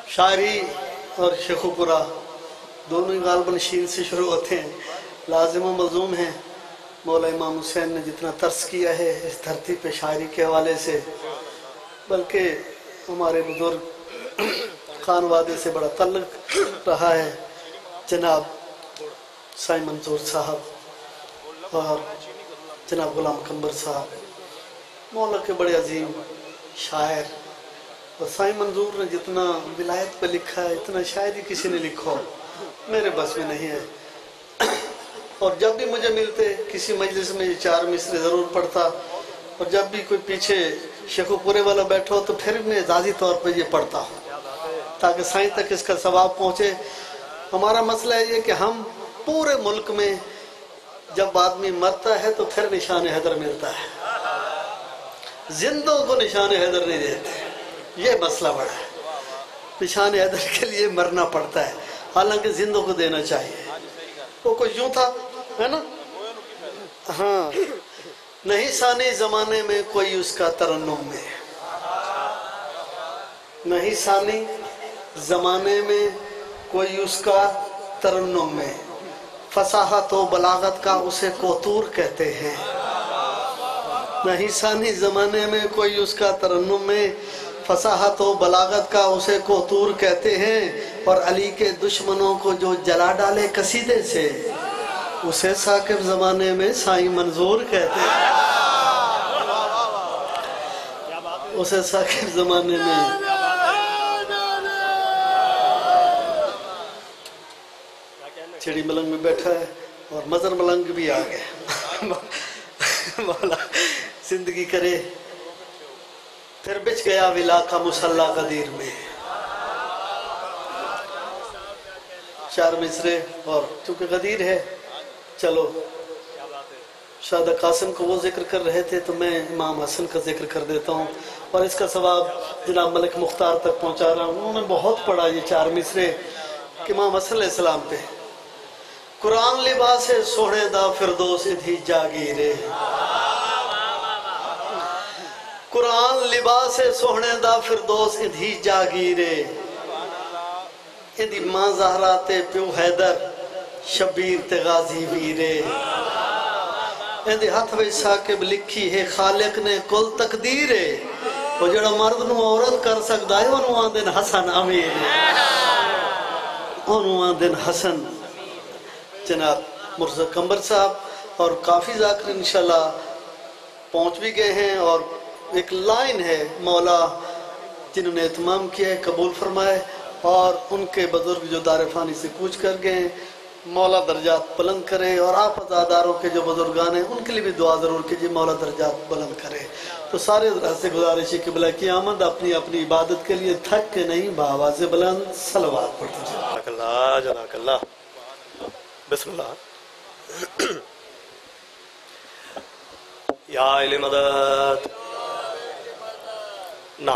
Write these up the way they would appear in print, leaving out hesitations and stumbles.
शायरी और शेखुपुरा दोनों ही गालबन शीन से शुरू होते हैं, लाजिम व मलजूम हैं। मौला इमाम हुसैन ने जितना तर्स किया है इस धरती पे शायरी के हवाले से, बल्कि हमारे बुजुर्ग खान वादे से बड़ा तल्लुक़ रहा है। जनाब साईं मंसूर साहब और जनाब गुलाम कंबर साहब मौला के बड़े अजीम शायर, और साईं मंजूर ने जितना विलायत पे लिखा है इतना शायरी किसी ने लिखा मेरे बस में नहीं है। और जब भी मुझे मिलते किसी मजलिस में ये 4 मिसरे ज़रूर पढ़ता, और जब भी कोई पीछे शेखुपुरे वाला बैठा हो तो फिर मैं एजाजी तौर पे ये पढ़ता हूँ ताकि साईं तक इसका सवाब पहुँचे। हमारा मसला ये कि हम पूरे मुल्क में जब आदमी मरता है तो फिर निशान हैदर मिलता है, जिंदों को निशान हैदर नहीं देते। ये मसला बड़ा है, निशान हैदर के लिए मरना पड़ता है, हालांकि जिंदों को देना चाहिए। वो कुछ यूं था, है ना? हाँ, नहीं साने जमाने में कोई उसका तरन्नुम में, नहीं सानी जमाने में कोई उसका तरन्नुम में, फसाहत व बलागत का उसे कोतूर कहते हैं। नहीं सानी जमाने में कोई उसका तरन्नुम में, फसाहत व बलागत का उसे कोतूर कहते हैं। और अली के दुश्मनों को जो जला डाले कसीदे से, उसे साकिब जमाने में साईं मंजूर कहते हैं। उसे साकिब जमाने में चिड़ी मलंग में बैठा है और मजर मलंग भी आ गया। मौला जिंदगी करे। फिर बिछ गया विला का मुसल्ला कदीर में, 4 मिसरे। और चूंकि गदीर है, चलो शायद कासिम को वो जिक्र कर रहे थे तो मैं इमाम हसन का जिक्र कर देता हूँ, और इसका सवाब जनाब मलिक मुख्तार तक पहुँचा रहा हूँ। उन्होंने बहुत पढ़ा ये 4 मिसरे इमाम हसन अलैहिस्सलाम पे। कुरान लिबास सोहने दा फिरदौस इधी जागीरे, कुरान लिबास सोहने दा फिरदौस इधी जागीरे। इदी मां ज़हरा ते प्यो हैदर शबीर ते गाजी वीरे। इदी हथ विच साकिब लिखी है खालिक ने कुल तकदीरे। वो जड़ा मर्द नूं औरत कर सकदा है ओनू आंदे ने हसन अमीर, ओनू आंदे ने हसन। जनाब मुर्जा कंबर साहब और काफ़ी ज़ाकिर इंशाल्लाह पहुँच भी गए हैं। और एक लाइन है मौला जिन्होंने इत्माम किया है, कबूल फरमाए। और उनके बुजुर्ग जो दारफ़ानी से कूच कर गए, मौला दर्जात बुलंद करे। और आप अज़ादारों के जो बुजुर्गान हैं उनके लिए भी दुआ ज़रूर कीजिए, मौला दर्जात बुलंद करे। तो सारे से गुजारिश है कि बिला की आमद अपनी अपनी इबादत के लिए थक के नहीं, बावाज़ बुलंद सलवात पढ़ते जाए। बिस्मिल्लाह। या इले मदद ना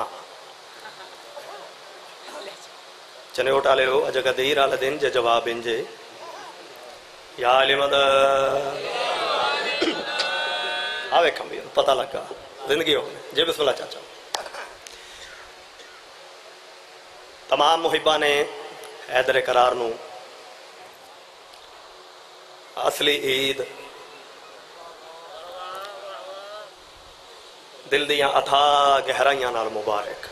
चने उठा ले लो अज कदीर आल दिन जे जवाब इंजे। या इले मदद आवे कम पता लगा जिंदगी हो जे। बिस्मिल्लाह चाचा। तमाम मुहिबा ने हैदर करार नू असली ईद दिल दियां अथा गहराइयां नाल मुबारक।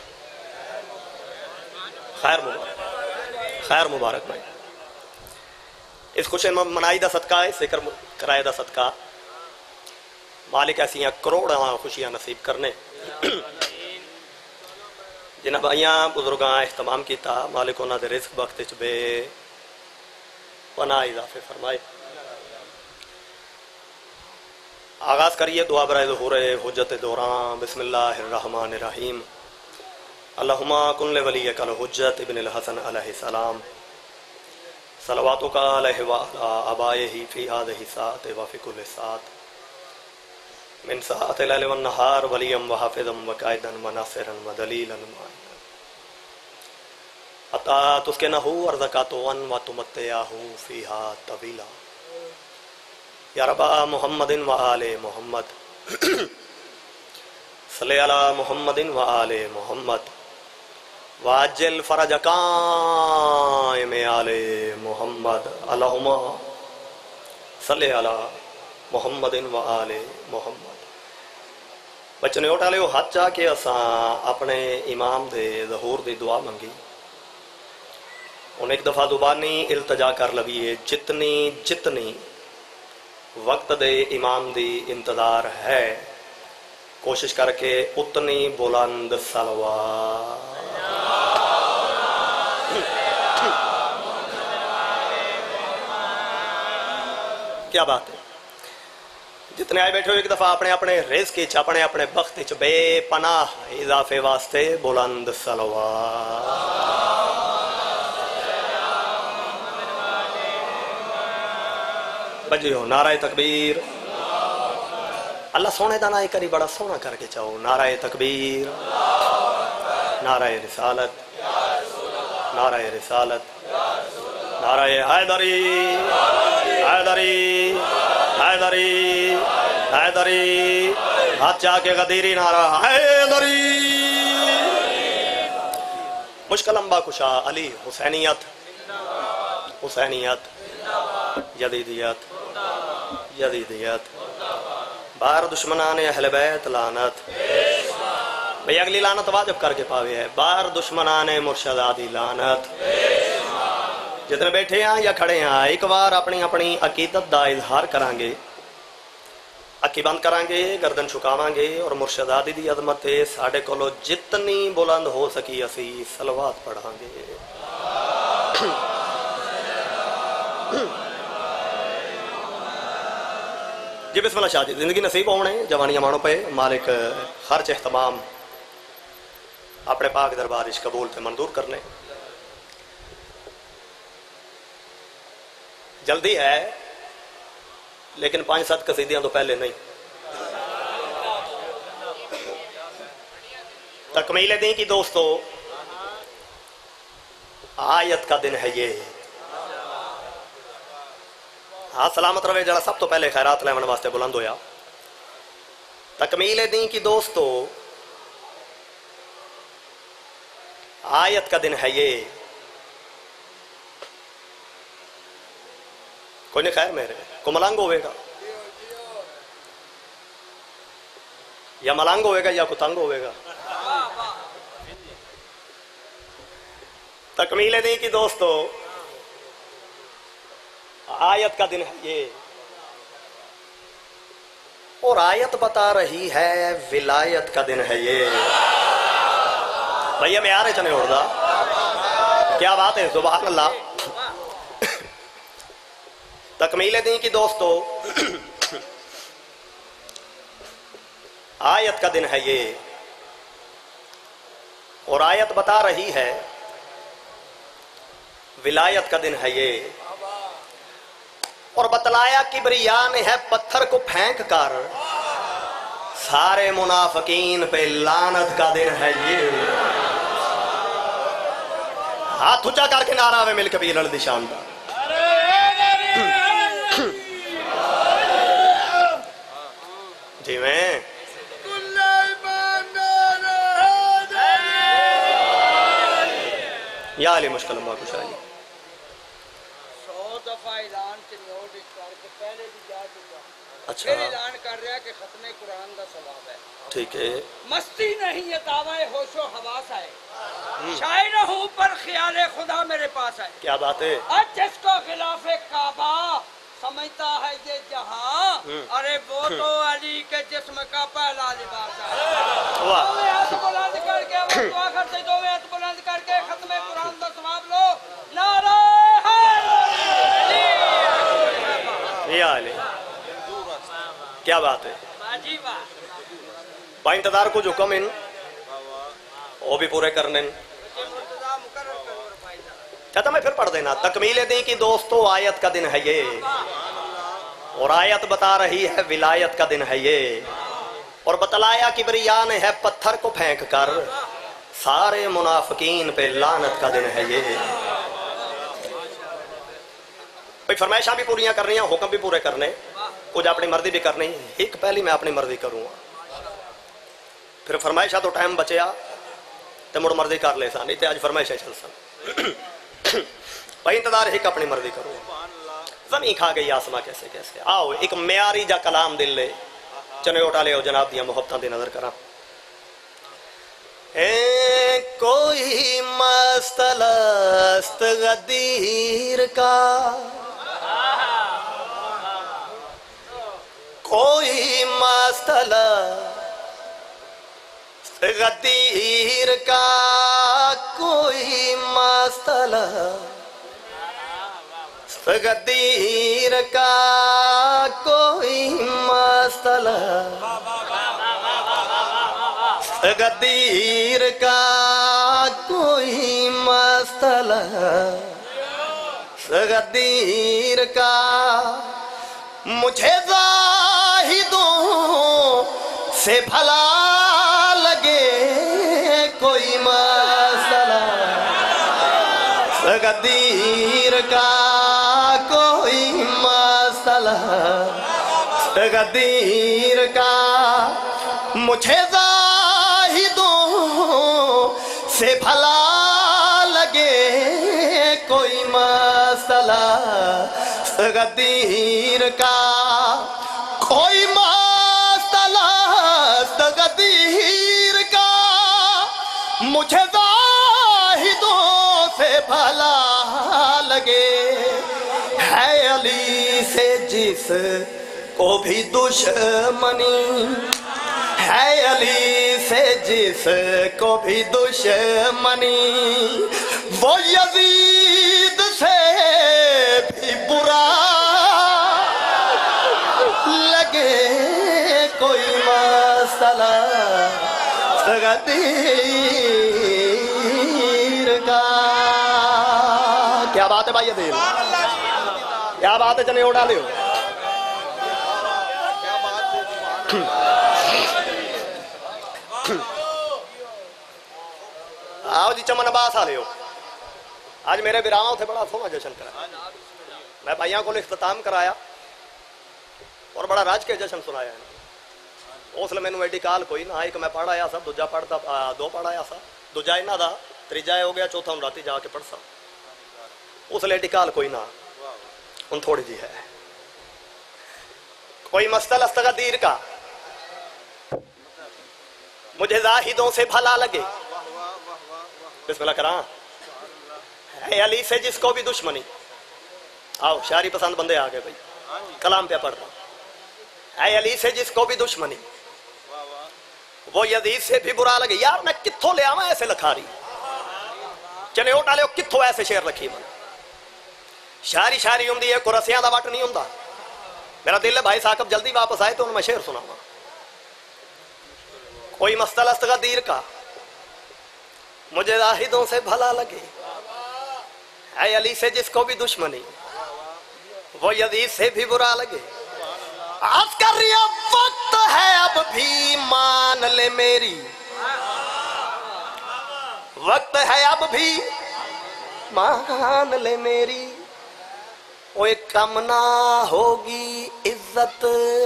खैर मुबारक, खैर मुबारक भाई। इस खुशी मनाई दा सदका है, जिक्र कराए दा सदका मालिक ऐसियां करोड़ां खुशियां नसीब करने। जिन्हां भाइयां बुजुर्गां इख्तमाम किया, मालिक उन्हां दे रिज़्क वक्त च बे पनाह इजाफे फरमाए। आगाज करिए दुआ बराए ज़ुहूर हुज्जत दौरान। बिस्मिल्लाहिर्रहमानिर्रहीम। अल्लाहुम्मा कुन लिवलिय्यकल हुज्जत इब्नुल हसन अलैहिस्सलाम सलवातुका अलैहि व अला आबाइही फी हाज़िही साअत व फी कुल्लि साअत मिन साअतिल लैल वन नहार वलियम व हाफ़िज़म व काइदन व नासिरन व दलीलन अता तुस्किनहु अर्ज़क़तुन व तुमत्तिअहु फ़ीहा तवीला। या रब्बा मुहम्मदिन व आले मुहम्मद सल्ले अला मुहम्मदिन व आले मुहम्मद वाजिल फरज कायम आले मोहम्मद अल्लाहुम्मा सल्ले अला मोहम्मदिन व आले मोहम्मद। बच्चों उठा लियो हाथ जाके असा अपने इमाम दे ज़हूर दी दुआ मंगी। उन्हें एक दफ़ा दुबानी इल्तजा कर लवीए जितनी जितनी वक्त दे इमाम दी इंतज़ार है कोशिश करके उतनी बुलंद सलवात। क्या बात है। जितने आए बैठे हो एक दफा अपने अपने रिज़्क़ अपने अपने बख्त बेपनाह इजाफे वास्ते बुलंद सलवात। बजियो नाराए तकबीर। अल्लाह सोने का ना एक करी बड़ा सोना करके चाहो। नाराए तकबीर, नाराए रिसालत, नाराए रिसालत, नाराए हैदरी, हैदरी, हैदरी, हैदरी। हाथ जाके गदीरी नारा हैदरी। मुश्किल अम्बा कुशा अली हुसैनियत, हुसैनियत, यदीदियत, यदीदियत। बार दुश्मनाने अहले बैत लानत। भाई अगली लानत वाजिब करके पावे है। बार दुश्मनाने मुर्शदादी लानत। जितने बैठे हैं या खड़े हैं एक बार अपनी अपनी अकीदत का इजहार करांगे। अक्की बंद करांगे, गर्दन झुकावांगे और मुर्शदादी दी अजमत साडे कोलो जितनी बुलंद हो सकी असी सलवात पढ़ांगे। जी बिस्मिल्लाह शाह जी। जिंदगी नसीब होने जवानियां मानो पे मालिक खर्च एहतमाम अपने पाक दरबार इस कबूल से मंजूर करने। जल्दी है लेकिन 5-7 कसीदियां तो पहले नहीं। तकमील दी कि दोस्तों आयत का दिन है ये। हाँ सलामत रवे जरा सब तो पहले खैरात लैवन वास्ते बुलंद होया। तकमील दी कि दोस्तों आयत का दिन है ये। कोई नहीं खैर मेरे को मलंग होवेगा या मलंग होवेगा या कुतंग होवेगा। तकमील दी कि दोस्तों आयत का दिन है ये और आयत बता रही है विलायत का दिन है ये। भैया मैं आ रहे चने उड़दा क्या बात है सुभान अल्लाह। तकमील दी कि दोस्तों आयत का दिन है ये और आयत बता रही है विलायत का दिन है ये। और बतलाया किबरिया ने है पत्थर को फेंक कर सारे मुनाफिकीन पे लानत का दिन है ये। हाथ ऊंचा करके नारा में मिलकर भी लड़ दिशान का जी मैं या अली मुश्किल कुछ आई। 100 दफा ऐलान पहले भी जा चुका। अच्छा फिर ऐलान कर रहा है कि खत्मे कुरान का सवाब है। ठीक है। मस्ती नहीं ये दावाए होशो हवास है। शायर हूँ पर ख्याल खुदा मेरे पास है। क्या बात है। आज जिसको खिलाफे काबा समझता है ये जहां अरे वो तो अली के जिस्म का पहला लिबास है। हाथ बुलंद करके दुआ करते दो हाथ बुलंद करके खत्मे कुरान का सवाब लो। नारा क्या बात है। भाई इंतजार को हुक्म इन वो भी पूरे करने चाहता मैं फिर पढ़ देना। तकमील दी कि दोस्तों आयत का दिन है ये और आयत बता रही है विलायत का दिन है ये। और बतलाया किबरिया ने है पत्थर को फेंक कर सारे मुनाफिकीन पे लानत का दिन है ये। भाई फरमाइशा भी पूरियां करनी है, हुक्म भी पूरे करने, कुछ अपनी मर्जी भी करनी। एक पहली मैं अपनी मर्जी करूंगा फिर फरमाइशा तो टाइम बचया तो मुड़ मर्जी कर ले सा, नहीं तो अज फरमाइशें चल सन। भाई इंतजार है कि अपनी मर्जी करो। जमी खा गई आसमा कैसे कैसे। आओ एक म्यारी जा कलाम दिल ले चनोटा ले जनाब दिया मुहब्बतां दी नजर करा। कोई मस्तलस्त गदीर का, कोई मस्तलस्त गदीर का, कोई मस्तलस्त गदीर का, कोई मस्तलस्त गदीर का, कोई मस्तलस्त गदीर का। मुझे जाहिदों से भला लगे कोई मसला गदीर का, कोई मसला गदीर का। मुझे जाहिदों से भला लगे कोई मसला गदीर का, कोई मसला गदीर का। मुझे जाहिदों से भला लगे है अली से जिस को भी दुश्मनी, है अली से जिस को भी दुश्मनी। वो यजीद से भी बुरा लगे कोई मसला गदीर का। क्या बात है भाई दिल, क्या बात है। चने उड़ा लियो। आओ जी चमन अब्बास आ लियो। आज मेरे बिरावां थे बड़ा सोहना जश्न करा। मैं भाइयों को इख्तिताम कराया और बड़ा राज के जश्न सुनाया है। उसले मैनू एडी काल कोई ना, एक मैं पढ़ आया सा, दूजा पढ़ता दो पढ़ आया सा, दूजा इन्हों का, तीजा हो गया, चौथा हम राती जाके पढ़ सा। उसले एडी काल कोई ना, हूँ थोड़ी जी है। कोई मस्तल अस्तगदीर का, मुझे जाहिदों से भला लगे। बिस्मिल्लाह करा। है अली से जिसको भी दुश्मनी। आओ शायरी पसंद बंदे आ गए भाई, कलाम पे पढ़ रहा। है अली से जिसको भी दुश्मनी, वो यजीद से भी बुरा लगे। यार मैं कित्थों ले आवा ऐसे लखारी, चने ओटा ले कित्थों ऐसे शेर रखी। मन शायरी शायरी होंगी है, कुरसियां दा वट नहीं होंदा। मेरा दिल है भाई साहब जल्दी वापस आए तो मैं शेर सुनावा। कोई मस्तल अस्तगदीर का, मुझे जाहिदों से भला लगे है अली से जिसको भी दुश्मनी, वो यजीद से भी बुरा लगे। अस्कर ये वक्त है अब भी मान ले मेरी, वक्त है अब भी मान ले मेरी। ओए कम ना होगी इज्जत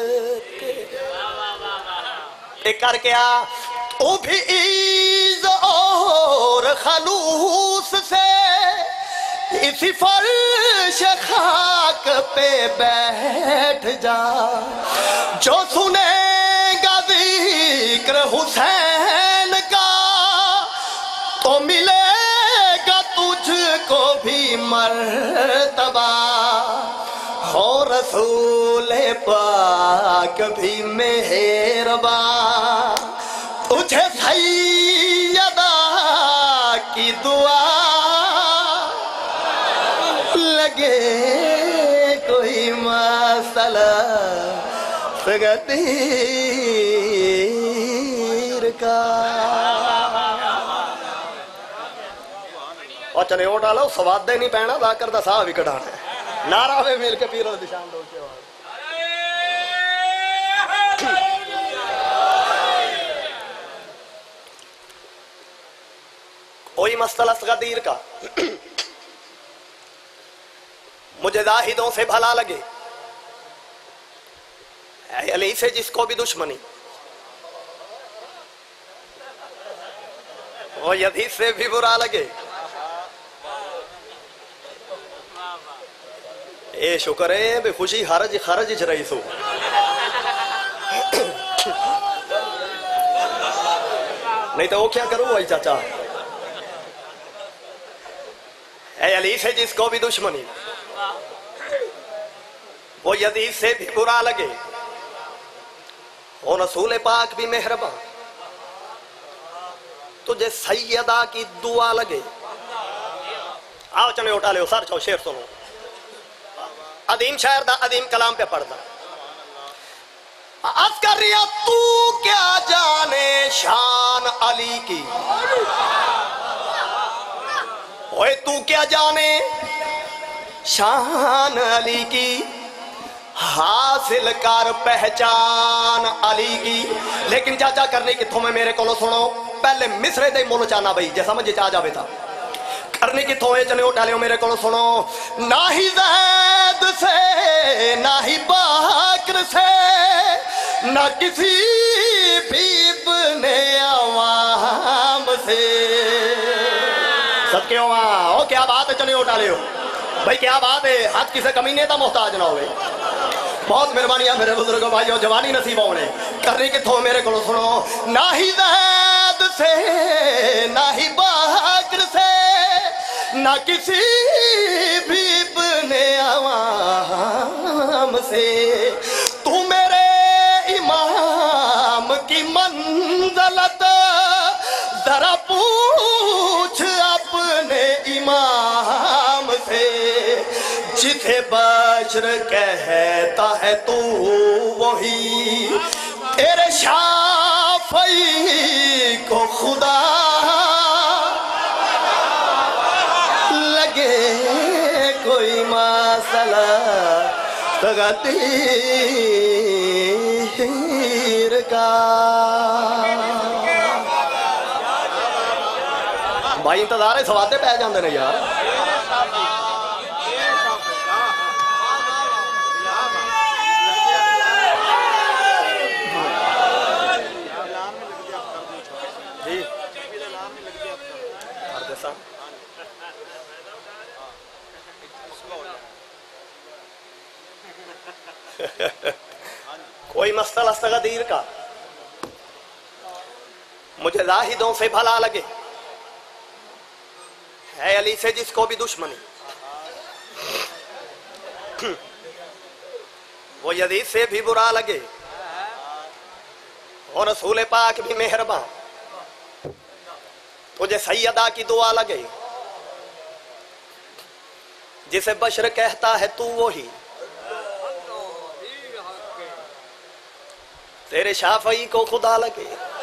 के कर क्या ओ भी ईज और खलूस से इसी फर्श खाक पे बैठ जा। जो सुनेगा जिक्र हुसैन का तो मिलेगा तुझको भी मर्तबा। हो रसूल पाक भी मेहरबा, तुझे सैयदा की दुआ लगे कोई मसला गदीर का। और चने ओ डालो स्वादे नहीं पैना, जाकर दा साह भी कढ़ाना है। नारा वे मिल के पीरो निशान दो के कोई मसला गदीर का, मुझे जाहिदों से भला लगे अली से जिसको भी दुश्मनी, वो यदि से भी बुरा लगे, ए शुक्र है भी खुशी हरज खरज च रही सो। नहीं तो वो क्या करूं भाई चाचा। ऐ अली से जिसको भी दुश्मनी, वो यदि से भी बुरा लगे, और रसूल पाक भी मेहरबान, तुझे सैयदा की दुआ लगे। आओ चने उठा ले सर छो शेर सुनो। अदीम शायर दा अदीम कलाम पे पढ़दा। अस्करिया तू क्या जाने शान अली की, ओए तू क्या जाने शान अली की, हासिल कर पहचान अली की। लेकिन चाचा करने किथों में मेरे को सुनो, पहले मिसरे दे मुल चाना बई जे समझ आ जावे था। करने किथों है चले उठा लियो मेरे को सुनो। ना ही ज़ैद से ना ही बाकर से, ना किसी भी इब्ने अवाम से। सब क्यों ओ क्या बात है, चले उठा लियो भाई, क्या बात है। हाथ किसे कमीने का मोहताज ना होवे। बहुत मेहरबानी है मेरे बुजुर्गों भाइयों, जवानी नसीब होने। करने किथों मेरे को सुनो। ना ही ज़ैद से ना ही बाकर से, ना किसी भी इब्ने अवाम से। तू मेरे इमाम की मंज़लत जरा पूछ अपने इमाम से। जिसे बशर कहता है तू वही, तेरे शाफ़ई को खुदा कोई मसला तगतीर का। भाई इंतजार है, सवादे पै जाते ने यार। कोई मसला तकदीर का मुझे जाहिदों से भला लगे, है अली से जिसको भी दुश्मनी, वो यदीद से भी बुरा लगे, और रसूल पाक भी मेहरबान, तुझे सैयदा की दुआ लगे। जिसे बशर कहता है तू वही, तेरे शाफई को खुदा लगे।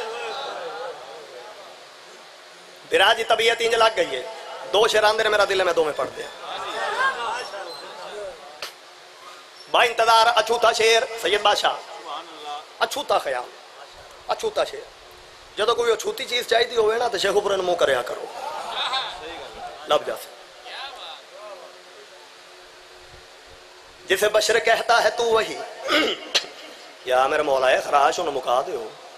बिराजी तबीयत इंज लग गई है। दो शेर आंदे मेरा दिल में दो में पढ़ दे। बा इंतजार अछूता शेर सैयद बादशाह, अछूता ख्याल, अछूता शेर। जो कोई अछूती चीज चाहिए हो ना तो शेख उपर मुंह करया करो, लब जा। जिसे बशर कहता है तू वही, या मेरे मौला है खराश उन्हें मुका दो।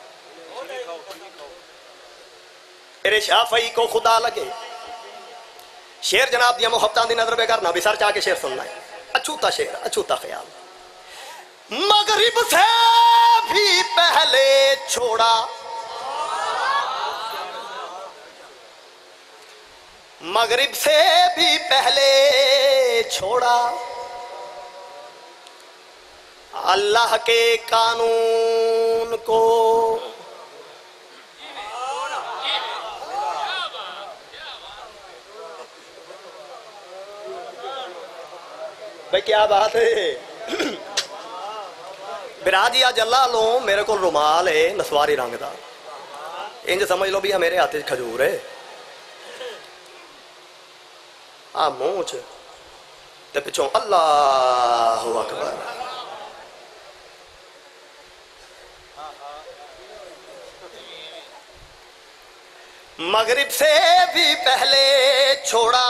तेरे शाफई को खुदा लगे। शेर जनाब दिया मोहब्बतां दी नजर पे करना भी सर चाह के शेर सुनना है। अछूता शेर, अछूता ख्याल। मगरिब से भी पहले छोड़ा, मगरिब से भी पहले छोड़ा, अल्लाह के कानून को। भाई क्या बात है। बिराजी आज अल्लाह लो मेरे को रुमाल है नसवारी रंग का, इंज समझ लो भी मेरे हाथ खजूर है। आ मुंह च ते पिछों अल्लाह अकबर। मगरिब से भी पहले छोड़ा,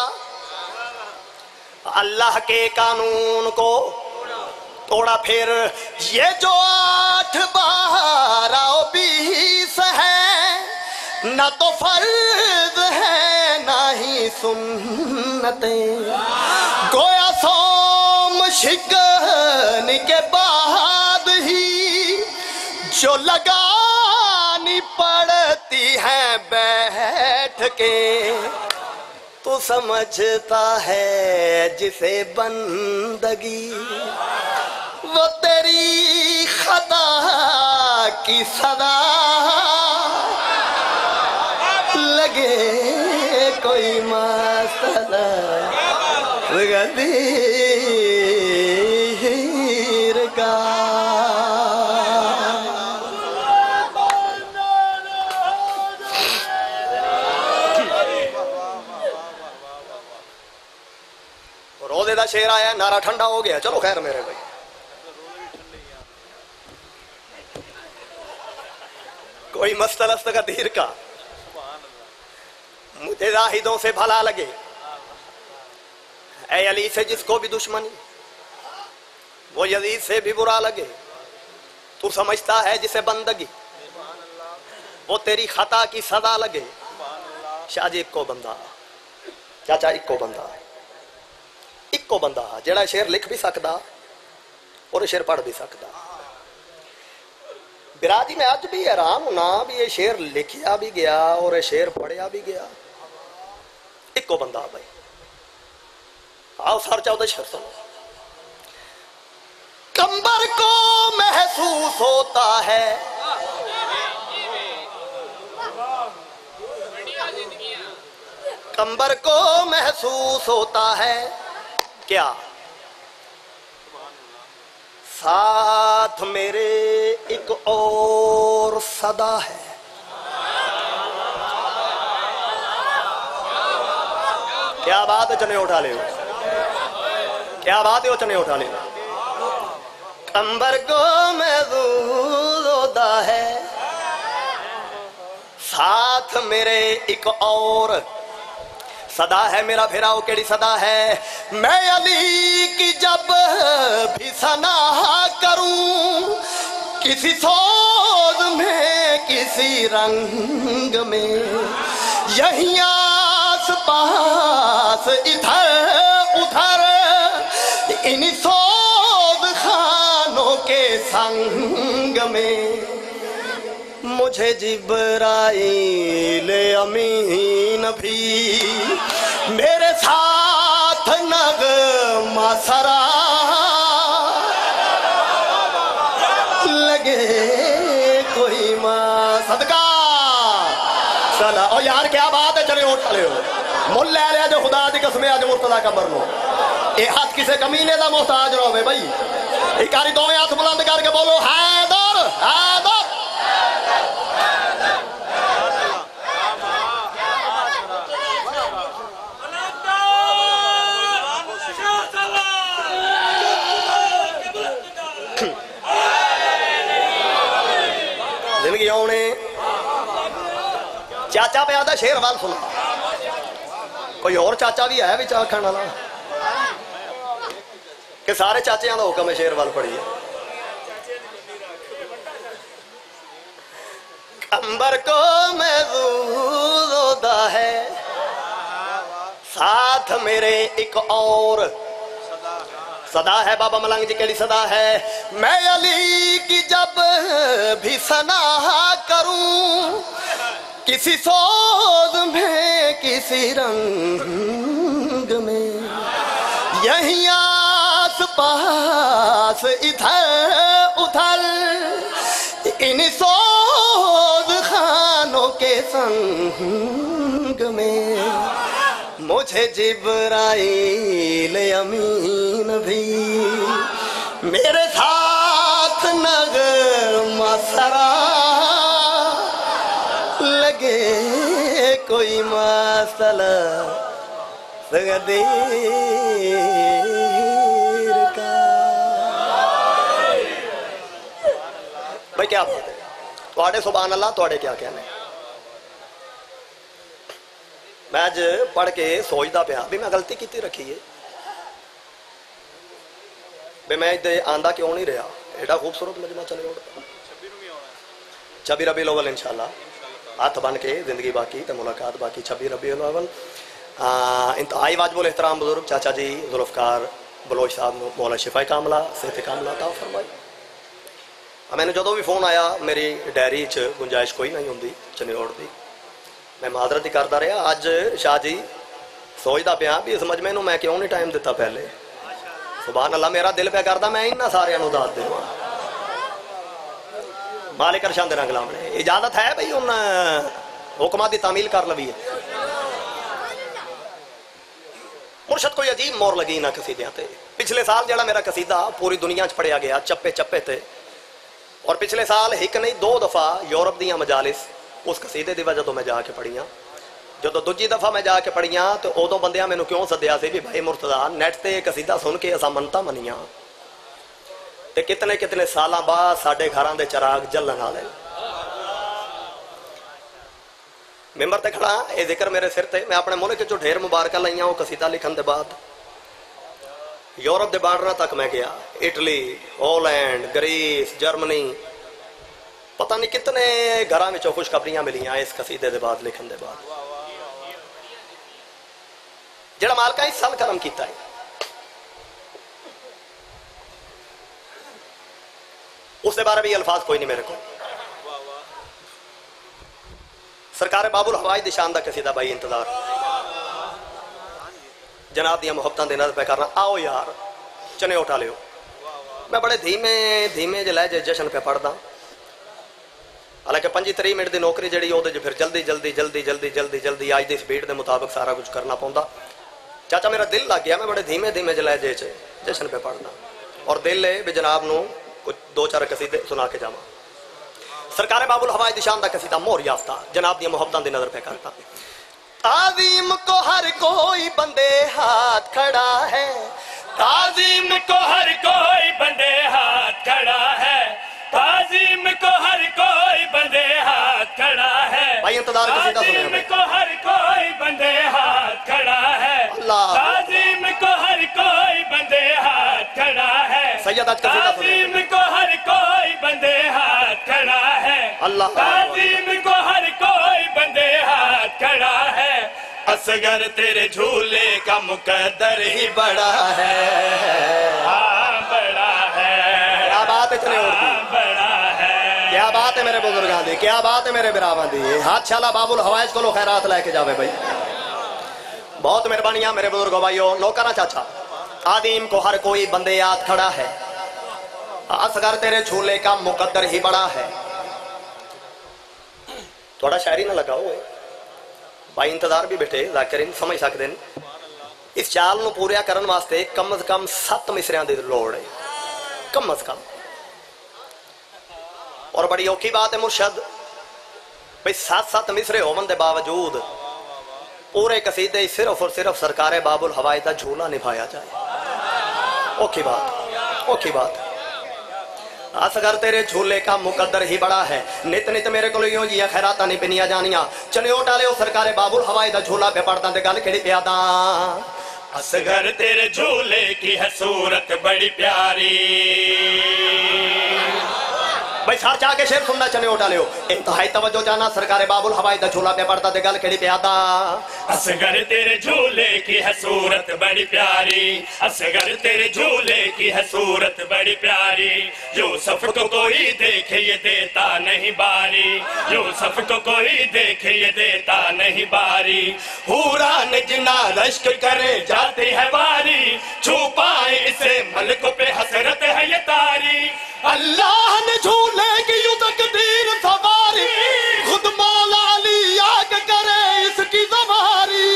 अल्लाह के कानून को तोड़ा। फिर ये जो 8, 12, 20 है, ना तो फर्ज है ना ही सुन्नते, गोया सोम शिकन के बाद ही जो लगानी पड़ती है बैठ के, तू समझता है जिसे बंदगी, वो तेरी खता की सदा लगे कोई मसला गदीर का। रोजे का शेर आया, नारा ठंडा हो गया। चलो खैर मेरे भाई, कोई मस्तलस्त का धीर का, मुझे जाहिदों से भला लगे, ऐ अली से जिसको भी दुश्मनी, वो यजीद से भी बुरा लगे, तू समझता है जिसे बंदगी, वो तेरी खता की सदा लगे। शाहजी इक्को बंदा, चाचा इक्को बंदा, इक्को बंदा जेड़ा शेर लिख भी सकता और शेर पढ़ भी सकता। बिराजी में अज भी हैरान होना भी ये शेर लिखिया भी गया और ये शेर पढ़िया भी गया। इक्को बंदा भाई, आओ सर 14 शेर सुनो। कंबर को महसूस होता है, कंबर को महसूस होता है क्या, साथ मेरे एक और सदा है। क्या बात है, चने उठा ले, क्या बात है, वो चने उठा ले। कंबर को महसूस होता है, साथ मेरे एक और सदा है। मेरा फिराओ केड़ी सदा है, मैं अली की जब भी सना करूं, किसी सोज में किसी रंग में, यहीं आस पास इधर उधर, इन सोज खानों के संग में, मुझे जिब्राइल अमीन भी मेरे साथ नगमा सरा लगे कोई मां सदका चला। और यार क्या बात है, चले उठ ले मुल ले लिया जो खुदा दी कसम आज मुर्तदा कमर लो, ये हाथ किसे कमीने का मोहताज रहो भाई। एक बारी दोवें हाथ बुलंद करके बोलो हैदर हैदर। जिंदगी आने चाचा पे आता शेर वाल सुना, कोई और चाचा भी है विचार खाने वाला कि सारे चाचिया का हुक्म है शेर वाल पढ़िए। कंबर को महसूस होता है, साथ मेरे एक और सदा है। बाबा मलंग जी केड़ी सदा है, मैं अली की जब भी सना करूं, किसी सोज में किसी रंग में, यहीं आस पास इधर उधर, इन सोज खानों के संग में, मुझे जिब्राइल अमीन भी मेरे साथ नगमा सरा लगे कोई मसला गदीर का। भाई क्या बात है, तुहाडे सुभान अल्लाह, तुहाडे क्या कहना है। मैं अज पढ़ के सोचता पाया भी मैं गलती की रखी है, भी मैं इधर आंदा क्यों नहीं रहा। एडा खूबसूरत मजमा चले 26 रबीउल अव्वल इंशाअल्लाह हथ बन के जिंदगी बाकी तो मुलाकात बाकी 26 रबीउल अव्वल। इंतहाई वाजिबुल एहतराम बुजुर्ग चाचा जी जुल्फकार बलोच साहब मौला शिफा कामला सेहत कामला अता फरमाए। मैंने जो भी फोन आया मेरी डायरी च गुंजाइश कोई नहीं होंगी चनियोड़ की, मैं माजरत ही करता रहा। अज शाह जी सोचता पाया भी इस मजमे में मैं क्यों नहीं टाइम दिता पहले। सुभान अल्लाह, मेरा दिल पे करता मैं इन्होंने सारे दस देव। मालिक अरशां दे गुलाम ने इजाजत है भाई उन हुक्मां दी तामील कर लवी। मुर्शद कोई अजीब मोर लगी इन्होंने कसीदियां ते। पिछले साल जो मेरा कसीदा पूरी दुनिया च पढ़िया गया चप्पे चप्पे ते, और पिछले साल एक नहीं 2 दफा यूरोप दियां मजालिस उस कसीदे की वजह तो मैं जाके पढ़िया। जो दूजी दफा मैं जाके पढ़िया तो उदों बंदियां मैनू क्यों सद्या सी भी भाई मुर्तजा नैट ते कसीदा सुन के असां मनता मनिया ते कितने कितने साल बाद साडे घरां दे चिराग जलन वाले। मैंबर ते खड़ा ये जिक्र मेरे सिर ते, मैं अपने मुल्क चो ढेर मुबारक लईया वो कसीदा लिखन के बाद। यूरोप के बार्डर तक मैं गया, इटली, हॉलैंड, ग्रीस, जर्मनी, पता नहीं कितने घरों में खुशखबरियां मिलियां इस कसीदे के बाद लिखन के बाद। जेड़ा मालका इस साल करम किया है उसके बारे भी अल्फाज कोई नहीं मेरे को। सरकार बाबुल हवाई दी शान दा कसीदा भाई इंतजार जनाब दियां मुहब्बतां दे नज़र पे करना। आओ यार चने उठा लियो। मैं बड़े धीमे धीमे जे लहजे जश्न पे पढ़दा, हालांकि 25-30 मिनट की नौकरी जी फिर जल्दी जल्दी जल्दी जल्दी जल्दी जल्दी अज की स्पीड के मुताबिक सारा कुछ करना पौंदा। चाचा मेरा दिल लग गया, मैं बड़े धीमे धीमे जे लहजे च जश्न पे पढ़ना, और दिल है भी जनाब नू कुछ 2-4 कसीदे सुना के जावा। सरकार बाबुल हवाई दी शान दा कसीदा मोहर याफ्ता जनाब दी मोहब्बतां दी नजर पे करता। ताज़ीम को हर कोई बंदे हाथ खड़ा है, ताज़ीम को हर कोई बंदे हाथ खड़ा है, ताज़ीम को हर कोई बंदे हाथ खड़ा है। भाई इंतजार कसीदा सुनो। ताज़ीम को हर कोई बंदे हाथ खड़ा है, ताज़ीम को हर कोई बंदे हाथ खड़ा है। सैयद आज कसीदा सुनो। ताज़ीम को हर कोई बंदे हाथ खड़ा है, अल्लाह। ताज़ीम को हर कोई बंदे हाथ खड़ा है। असगर तेरे झूले का मुकद्दर ही बड़ा है, हाँ बड़ा है। क्या बात है चने और बड़ा है, क्या बात है मेरे बुजुर्गां दी, क्या बात है मेरे बिरावां दी। हाथ शाला बाबुल हवाइज को खैरात लेके जावे भाई। बहुत मेहरबानियां मेरे बुजुर्गो भाइयों नौकरा चाचा। आदीम को हर कोई बंदे याद खड़ा है, असगर तेरे झूले का मुकद्दर ही बड़ा है। थोड़ा शायरी ना लगाओ भाई, इंतजार भी बैठे जाकिरीन समझ सकते हैं। इस चाल को पूरा करने वास्ते कम से कम 7 मिसरियां की लोड़ है, कम से कम। और बड़ी औखी बात है मुर्शद भाई 7 मिसरे होने के बावजूद पूरे कसीदे सिर्फ और सिर्फ सरकारे बाबुल हवाई का झूला निभाया जाए। औखी बात, औखी बात। असगर तेरे झूले का मुकद्दर ही बड़ा है। नित नित मेरे को यूं जी खैराता नहीं पिनिया जानिया। चनियो डाले सरकारे बाबुल हवाई का झूला पे पड़ता ते गल केड़ी प्यादा। असगर तेरे झूले की है सूरत बड़ी प्यारी। भाई सार जाके शेर सुनना चने उठा लियो। इंतहाई तवज्जो जाना सरकारे बाबुल हवाई दा झूला पे पड़ता ते गल केड़ी प्यादा। असगर तेरे झूले की है सूरत बड़ी प्यारी, असगर तेरे झूले की है सूरत बड़ी प्यारी। यूसुफ को कोई देखे ये देता नहीं बारी, यूसुफ को कोई देखे ये देता नहीं बारी। हूरा ने जिना रश्क करे जाते है बारी, छू पाए इसे मलक पे हसरत है ये तारी। अल्लाह ने झूले की यूं तकदीर सवारी, खुद मौला अली आके करे इसकी सवारी।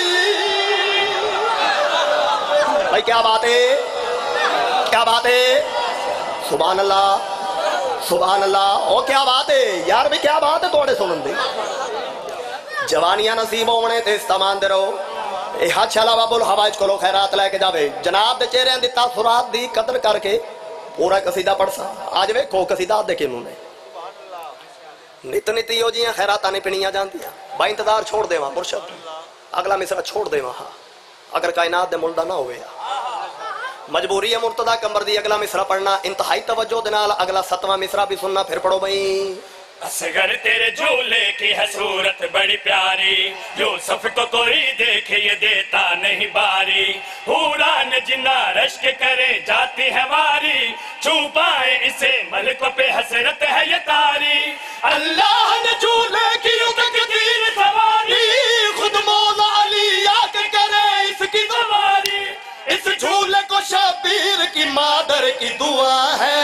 भाई क्या बात है, क्या बात है। सुभान अल्लाह, सुभान अल्लाह। ओ क्या बात है यार, भी क्या बात है थोड़े सुनन दी। जवानियां नसीब होने ते इस्तेमाल दे रहो। ए हाथ शाला बाबुल हवाइज को खैरात लेके जावे। जनाब दे चेहरे दी तासुरात दी कदर करके पूरा कसीदा पढ़ सा। आज वेखो कसीदा देखे उन्होंने नित नित यो जी खैरात नहीं पिनिया जांदियां। भाई इंतजार छोड़ देवा मुर्शद, अगला मिसरा छोड़ देवा। हाँ अगर कायनात दे मुल्दा ना होवे मजबूरी है मुर्तदा कंबर दी अगला मिसरा पढ़ना। इंतहाई तवज्जो दे नाल अगला 7वां मिसरा भी सुनना। फिर पढ़ो भाई असगर तेरे झूले की है सूरत बड़ी प्यारी, यूसुफ को कोई देखे ये देता नहीं बारी। हूरा ने जिन्ना रश्क करे जाती है वारी, छू पाए इसे मलक पे हसरत है ये तारी। अल्लाह ने झूले की तकदीर सवारी, खुद मौला अली आके करे इसकी सवारी। इस झूले को शबीर की मादर की दुआ है।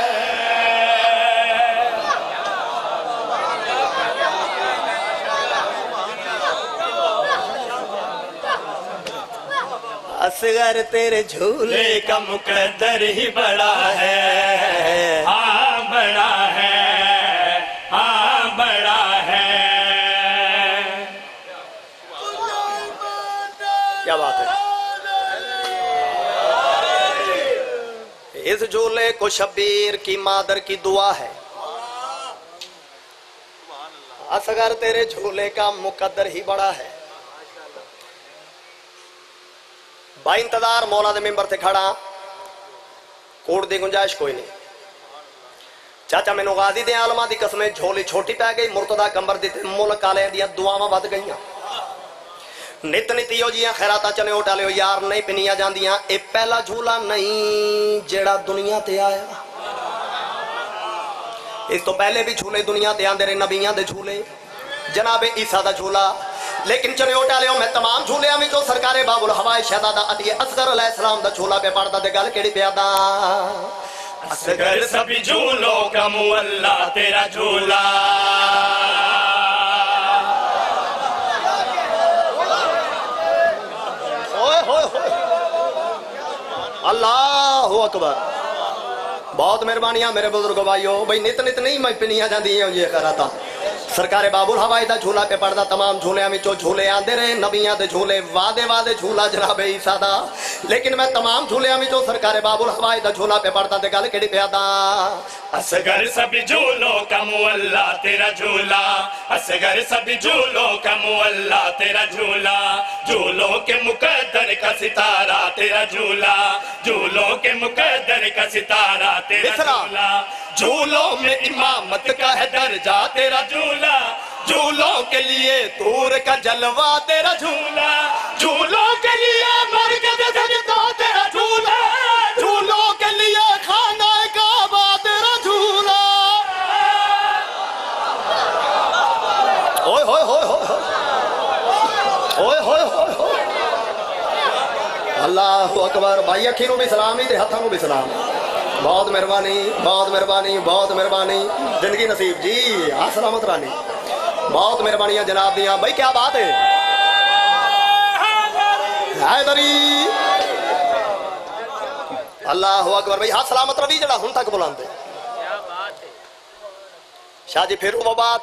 असगर तेरे झूले का मुकद्दर ही बड़ा है, हाँ बड़ा है, हाँ बड़ा है। क्या बात है। इस झूले को शब्बीर की मादर की दुआ है। असगर तेरे झूले का मुकद्दर ही बड़ा है। भाई इंतजार मौला दे मिंबर ते खड़ा, कोट दी गुंजाइश कोई नहीं। चाचा मैनू गाजी दे आलमा दी कसमें झोली छोटी पै गई, मुर्तदा कंबर दी मुल्क आले दियां दुआवां वध गईयां। नित नित इहो जियां खैरातां चने उठालियो यार नहीं पिनियां जांदियां। ए पहला झूला नहीं जेड़ा दुनिया ते आया। इस तो पहले भी झूले दुनिया ते आंदे रहे, नबियां दे झूले, जनाबे ईसा दा झूला। लेकिन चने उठालियो मैं तमाम झूलियां में जो सरकारे बाबुल हवाए शहजादा अली असगर अलैहिस्सलाम दा झूला पे पड़दा ते गल केड़ी प्यादा। असगर सभी झूलों का मुअल्ला तेरा झूला। अल्लाहु अकबर। बहुत मेहरबानियां मेरे बुजुर्ग भाइयों। भाई नित नित नहीं मैं पिनिया जाती ये करा था। सरकारे बाबुल हवाई दा झूला पे पड़दा, तमाम झूलियां में झूले आंदे रहे, नबियां दे झूले, वादे वादे झूला जनाब ईसा दा। लेकिन मैं तमाम झूलियां में सरकारे बाबुल हवाई दा झूला पे पड़दा ते गल केड़ी प्यादा। असगर सभी झूलों का मुअल्ला तेरा झूला, असगर सभी झूलों का मुअल्ला तेरा झूला। झूलों के मुकद्दर का सितारा तेरा झूला, झूलों के मुकद्दर का सितारा तेरा झूला। झूलों में इमामत का है दर्जा तेरा झूला, झूलों के लिए तूर का जलवा तेरा झूला। झूलों के लिए बरकत सजदा तेरा झूला, झूलों के लिए खाना काबा तेरा झूला। ओए होए होए होए होए होए होए। अल्लाहु अकबर। भाई अखी नूं भी सलाम ही ते हत्थां नूं भी सलाम। बहुत मेहरबानी, बहुत मेहरबानी, बहुत मेहरबानी। जिंदगी नसीब जी सलामत रानी। बहुत मेहरबानियां जनाब दियां। भाई क्या बात है हैदरी। अल्लाह अकबर। भाई हाथ सलामत रवि जड़ा हुण तक बुलांदे। शाह जी फिर वो बात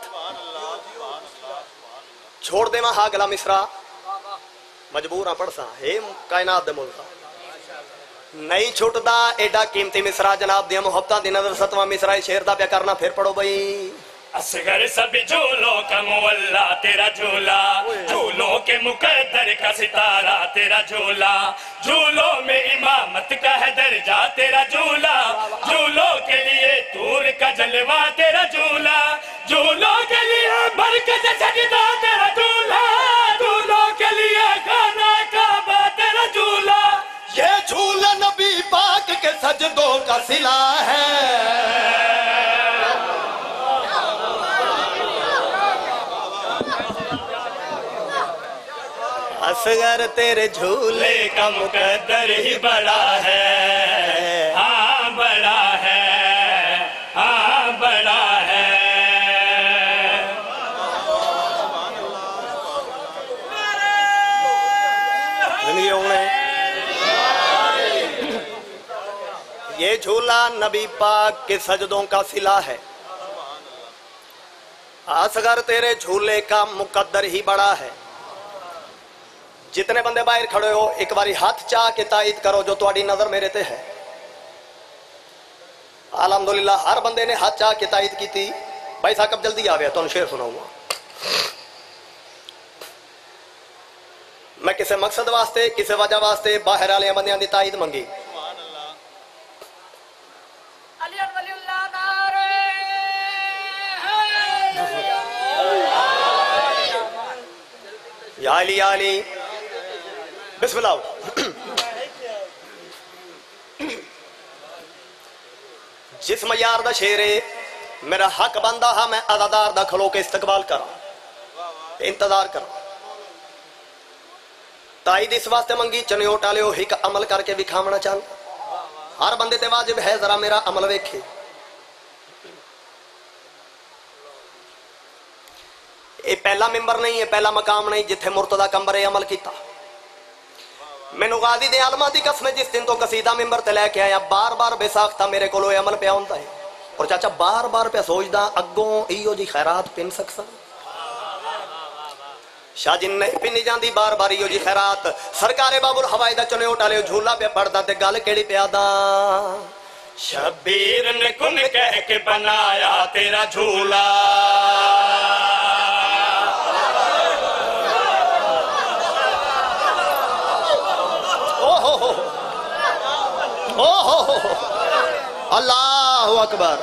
छोड़ देवा हा गला मिसरा मजबूर हाँ पढ़सा हे कायनात दे मुल्क नहीं छुटदा एडा कीमती मिसरा जनाब दिया मुहब्बतां दी नजर सतवां मिसरा शेर दा प्या करना। फिर पढ़ो भाई। असगर सभी झूलों का मुअल्ला तेरा झूला, झूलों के मुकद्दर का सितारा तेरा झूला। झूलों में इमामत का है दर्जा तेरा झूला, झूलों के लिए तूर का जलवा तेरा झूला। झूलों के लिए बरकत सजदा तेरा झूला, झूलों के लिए खाना काबा तेरा झूला। ये झूला नबी पाक के सजदों का सिला है। असगर तेरे झूले का मुकद्दर ही बड़ा है, हाँ बड़ा है, हाँ बड़ा है। ये झूला नबी पाक के सजदों का सिला है। असगर तेरे झूले का मुकद्दर ही बड़ा है। जितने बंदे बाहर खड़े हो एक बारी हाथ चाह के तायद करो जो तुम्हारी नजर मेरे ते है। अल्हम्दुलिल्लाह हर बंदे ने हाथ चाह के तायद की थी। भाई साहब जल्दी आ गया तो शेर सुनाऊंगा। मैं किसी मकसद वास्ते किसी वजह वास्ते बाहर वाले बंदियां दी तायद मंगी। या अली बिस्मिल्लाह। जिस यार दा शेर है मेरा हक बनता हा मैं अदादार दा खलो के इस्तकबाल करा, इंतजार करा। ताईद इस वास्ते मंगी चनियोट आले हिक अमल करके विखावना चाहता। हर बंदे ते वाजिब है जरा मेरा अमल वेखे। ये पहला मिंबर नहीं है, पहला मकाम नहीं जिथे मुर्तदा कंबरे अमल किया। मैनू गाजी दे आलमा दी कसम जिस दिन तो कसीदा मिंबर ते लैके आया बार बार बेसाख्ता मेरे को अमल पिया होंदा है। और चाचा बार बार पे सोचदा अगों इहो जी खैरात पिन सकसा। शाजिन नहीं पिनी जाती बार बार इहो जी खैरात। सरकारे बाबुल हवाई दा चने उठाले झूला पे पड़दा ते गल केड़ी प्यादा। शब्बीर ने कुन कह के बनाया तेरा झूला, अल्लाहु अकबर।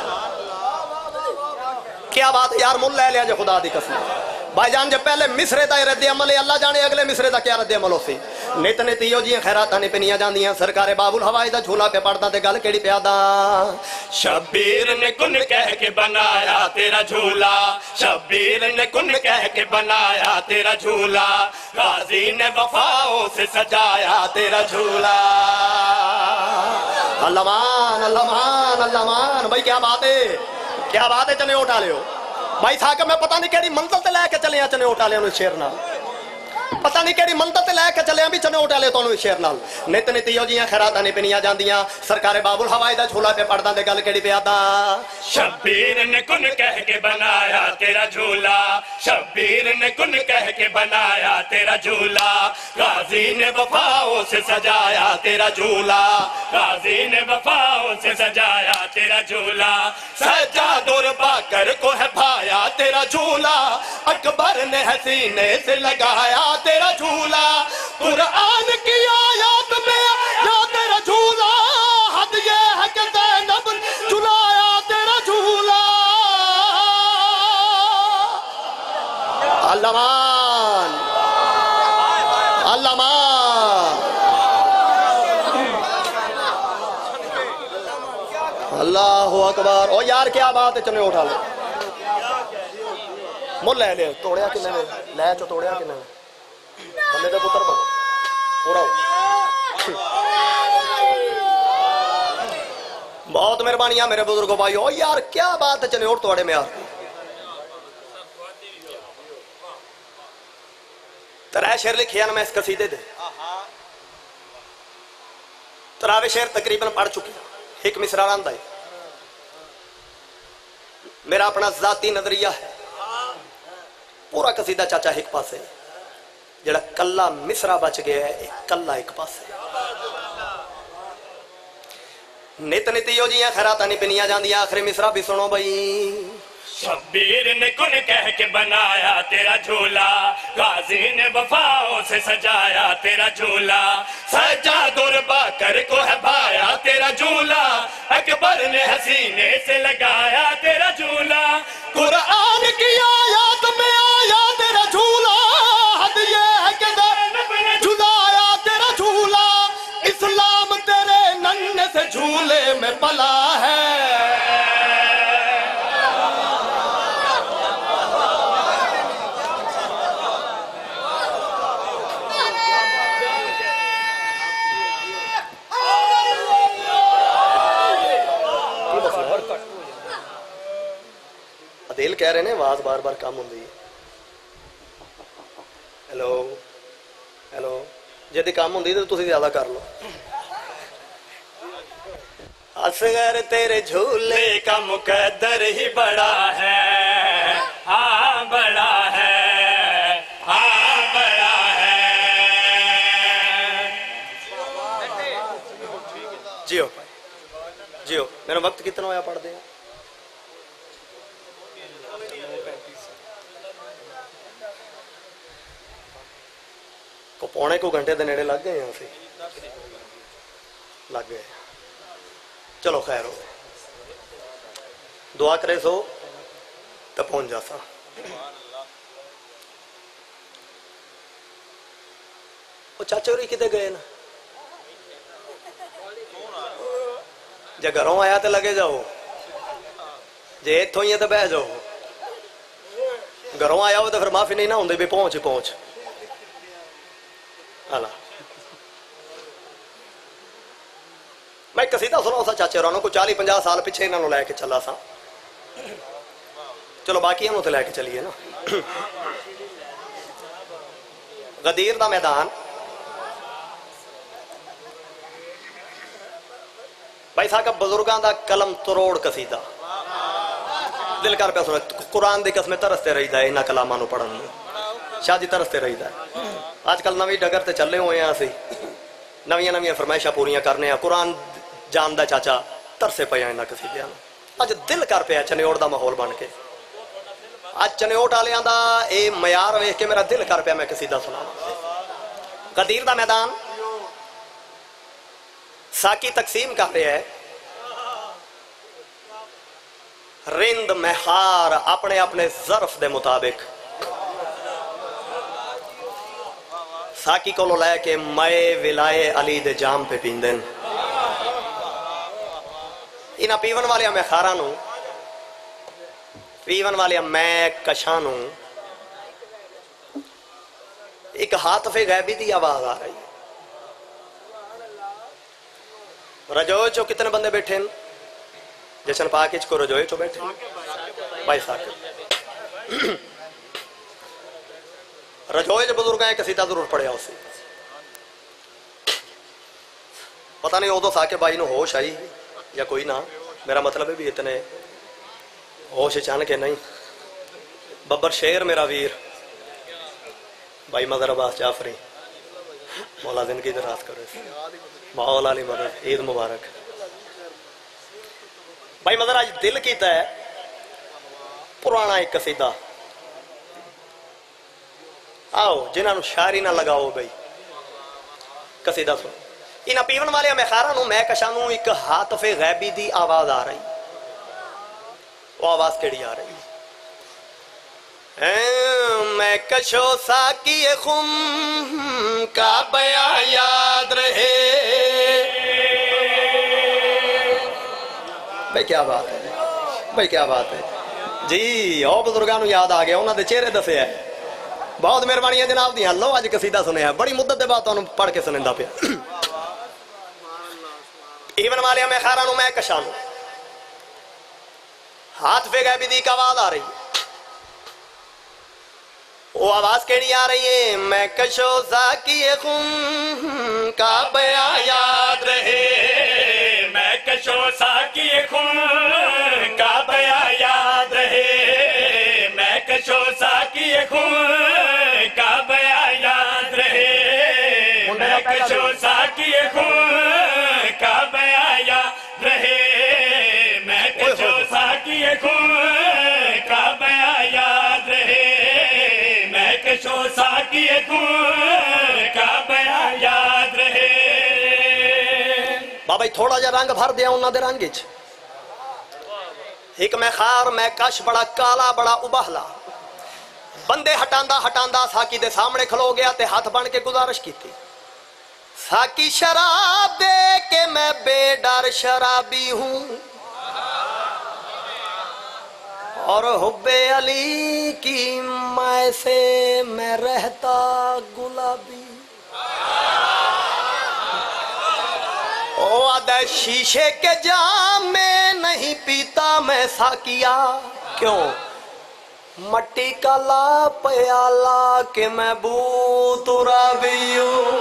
क्या बात है यार, मुल ले लिया जो खुदा दी कसम। भाईजान जब पहले मिसरे दा रद्द अमल है अल्लाह जाने अगले मिसरे दा क्या रद्द अमल होसी। नित नित इहो जी खैरातां ने पिनियां जांदियां। सरकारे बाबुल हवाई दा झूला पे पड़दा ते गल केड़ी प्यादा। शब्बीर ने कुन कह के बनाया तेरा झूला, शब्बीर ने कुन कह के बनाया तेरा झूला, गाजी ने वफाओं से सजाया तेरा झूला। अल्लामान अल्लामान अल्लामान। भाई क्या बात है, क्या बात है। चने उठा लियो भाई साहब, मैं पता नहीं केड़ी मंजिल ते लेके चले आ चने उठा लियो शेर नाल। पता नहीं केड़ी मंजिल ते लेके चले भी चने उठा लियो तो शेर नाल। नित नित इहो जियां खैरातां ने पिनियां जांदियां। सरकारे बाबुल हवाई दा झूला पे पड़दा ते गल केड़ी प्यादा। शब्बीर ने कुन कह के बनाया तेरा झूला, शब्बीर ने कुन कह के बनाया तेरा झूला, गाजी ने वफाओं से सजाया तेरा झूला, गाजी ने वफाओं से सजाया तेरा झूला। सजा दुर बाकर को है भाया तेरा झूला, अकबर ने हसीने से लगाया तेरा झूला। कुरान की आयत में या तेरा झूला, हद ये है कि ज़ैनब झुलाया तेरा झूला। अल्लामान अल्लामान अल्लाहु अकबर। ओ यार क्या बात है, चने उठा लो मुल ले ले। तोड़िया किन्ने ने लै चो तोड़िया किन्ने ने बंदे दे पुत्र बनो उड़ाओ। बहुत मेहरबानियां मेरे बुजुर्गो भाई। ओ यार क्या बात है, चने उठ तोड़े में यार। तरावे शेर लिखे मैं इस कसीदे दे। तरावे शेर तकरीबन पढ़ चुकी। एक मिसरा रंदा है मेरा अपना जाती नजरिया है। पूरा कसीदा चाचा एक पासे, जड़ा कला मिसरा बच गया है कला एक पासे। नित नित इहो जियां खैरातां नहीं पिनियां जांदियां। आखिरी मिसरा भी सुनो बई। शब्बीर ने कुन कह के बनाया तेरा झूला, गाजी ने वफाओं से सजाया तेरा झूला। सजा दुर्बा कर को है भाया तेरा झूला, अकबर ने हसीने से लगाया तेरा झूला। कुरान की आयत में आया तेरा झूला, हद ये है कि ज़ैनब ने झुलाया तेरा झूला। इस्लाम तेरे नन्हे से झूले में पला है। दिल कह रहे ने आवाज बार बार कम होंगी। हेलो हेलो जे कम होंगी तो तुम ज्यादा कर लो। असगर तेरे झूले का मुकद्दर ही बड़ा है, हाँ बड़ा है, हाँ बड़ा है। जियो जियो। मेरा वक्त कितना होया पढ़ दे को पौने को घंटे के नेड़े लग गए हैं असी लग गए। चलो खैर हो दुआ करे सो तो पहुंच जाता। वो चाचे होरी किते गए ना, जे घरों आया तो लगे जाओ, जे इथों ही है तो बह जाओ, घरों आया हो तो फिर माफी नहीं ना होंगे भी पहुंच पहुंच आला। मैं कसीदा सुना सा चाचे होरां को 40-50 साल पिछे इन्हों लैके चला सा, चलो बाकी तो लैके चलीए ना। गदीर दा मैदान भाई साहब बुजुर्गों का कलम तरोड़ कसीदा दिल कर पे सुना। कुरान की कसमें तरसते रहीदा है, इन्होंने कलामां नूं पढ़न नूं शादी तरसते रहीदा है। अजकल नवी डगर ते चले हुए हैं, असी नविया नविया फरमाइशा पूरियां करने हैं। कुरान जानदा चाचा तरसे पे इन्होंने कसीदियां नूं। अज दिल कर पे चनेओट का माहौल बन के, अज चनेओट वालियां दा ये मयार वेख के मेरा दिल कर पे मैं कसीदा सुनावां। गदीर दा मैदान साकी तकसीम कर रहा है, रिंद मेहार अपने अपने जरफ के मुताबिक साकी को लैके मए विलाए अली दे जाम पे पींदे। इन्हां पीवन वाले मेखारा नूं, पीवन वाले मैं कशां नूं एक हातफे गैबी की आवाज आ रही। रजोए चो कितने बंदे बैठे हैं? जशन पाक को रजोए चो बैठे भाई साहब। रजोए बुजुर्ग कसीदा जरूर पढ़िया उसे, पता नहीं उदो साके बाई नूं होश आई या कोई ना, मेरा मतलब है भी इतने होश अचानक के नहीं। बब्बर शेर मेरा वीर भाई मदर अब्बास जाफरी, मौला जिंदगी दराज करे, मौला अली मदद, ईद मुबारक भाई मदर। आज दिल कीता है पुराना एक कसीदा, आओ जिन्होंने शायरी ना लगाओ भाई कसीदा सुनो। इन पीवन वाले मेखारा नूं मैं कशा नूं एक हातफे गैबी दी आवाज आ रही। वो आवाज केड़ी आ रही? मैं कशो साकी खुम का बया याद रहे। भाई क्या बात है, भाई क्या बात है जी। ओ बुजुर्गों नूं याद आ गया, उन्होंने चेहरे दसे है। बहुत मेहरबानी है जनाब दी। लो अज कसीदा सुनिया, बड़ी मुद्दत के बाद तुहानूं पढ़ के सुनांदा पिया। ईवन वाले मेखारा नूं मैं कशा नूं हाथ फे गैबी दी आवाज आ रही। वो आवाज केड़ी आ रही है? मैं कशो साकी खुम का बया याद रहे। मैं कशो साकी खुम का बया याद रहे। मैं कशो साकी खुम का बया याद रहे। मैं कशो साकी खुम का बया याद रहे। मैं कशो साकी खुम का बया याद रहे। मैं कशो साकी खुम का बया याद रहे। बाबा थोड़ा जा रंग भर दिया उन्होंने रंग च। एक मैं खार मैं कश बड़ा काला बड़ा उबाहला, बंदे हटांदा हटांदा साकी दे सामने खलो गया ते हाथ बन के गुजारिश की थी। साकी शराब दे के मैं बेडर शराबी हूं और हुब्बे अली की मैं से मैं रहता गुलाबी। ओ आदा शीशे के जाम में नहीं पीता मैं साकिया, क्यों? मट्टी का ला प्याला के मैं बूतुराबी हूं।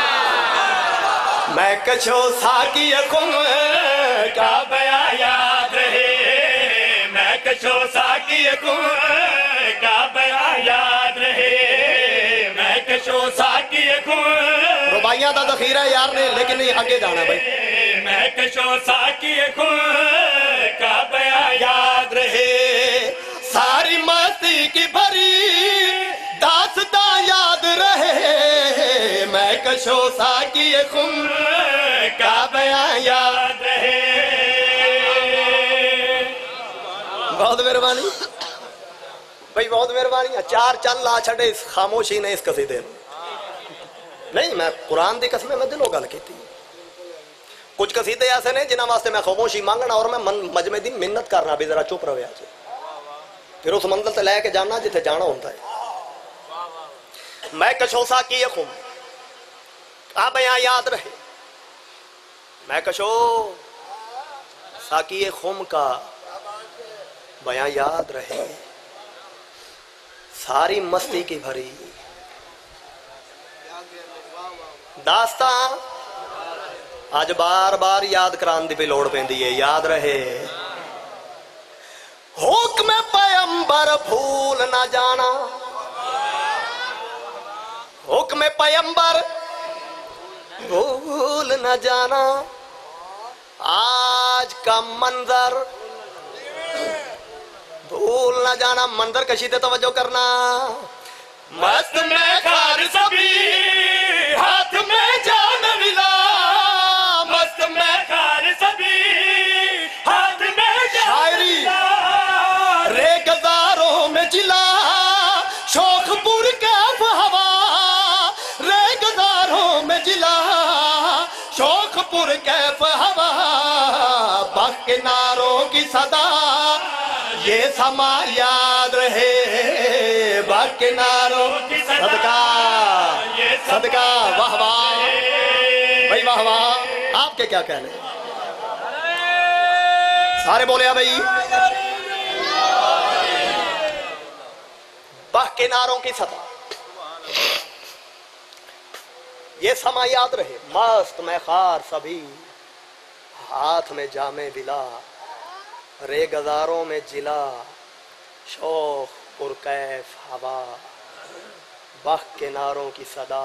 मैं कशो साकी खुम का बया याद रहे। मैं कशो साकी खुम का बया याद रहे। मैं कशो साकी खुम रुबाइयां दा ज़ख़ीरा यार ने, लेकिन नहीं आगे जाना भाई। मैं कशो साकी खुम का बया याद रहे। सारी मस्ती की भरी दास्तां याद रहे। मैं कशो साकी खुम का बया याद रहे। बहुत मेहरबानी भाई, बहुत मेहरबानी। चार चल ला छड़े इस खामोशी ने इस कसीदे। नहीं मैं कुरान की कसम मैं दिलों गल की। कुछ कसीदे ऐसे ने जिन्होंने वास्ते मैं खामोशी मांगना और मैं मजमे की मिन्नत करना भी जरा चुप रहे आज, फिर उस मंजिल से लैके जाना जिथे जाना होता है। मैं कशो साकी खुम आ बयां याद रहे, मैं कशो साकी खुम का बयां याद रहे, सारी मस्ती की भरी दास्तां आज बार बार याद कराने की लोड़ पैंदी है। याद रहे हुक्म पैगंबर भूल ना जाना, हुक्म पैगंबर भूल न जाना, आज का मंजर भूल न जाना। मंजर कशी ते तवज्जो करना। मस्त में खार सभी हाथ में जान मिला, मस्त में खार सभी हाथ में जान मिला। रे गजारों में जिला शोखपुर कैफ हवा, रे गजारों में जिला शोखपुर कैफ हवा, बाग किनारों की सदा ये समा याद रहे, बाग किनारों की सदका सदका। वाह वाह भाई वाह वाह। आपके क्या कहने, सारे बोले भाई। बाग किनारों की सदा ये समा याद रहे, मस्त में खार सभी हाथ में जामे बिला, रे गजारों में जिला शौक पुरकैफ हवा, बाग किनारों की सदा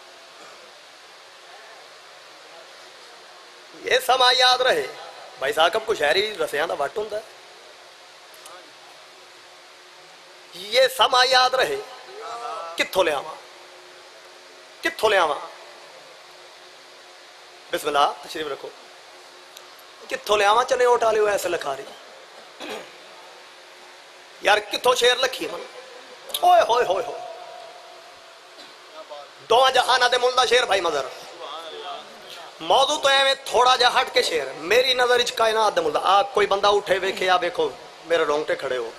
ये समा याद रहे। भाई साहब को शहरी रसियां का वट हुंदा, ये समा याद रहे। कित्थों लियावां कित्थों लियावां, बिस्मिल्लाह तशरीफ रखो। कित्थों लियावां चने ओटा लियो ऐसे लखारी यार, कित्थों शेर लखी मन। ओए होए होए होए, दोवां जहाना दे मुल्ला शेर भाई मजर मौजू तो एवं थोड़ा जा हट के शेर मेरी नजर च कायनात दे मुल्ला। आप कोई बंदा उठे वेखे आ वेखो मेरे रोंगटे खड़े हो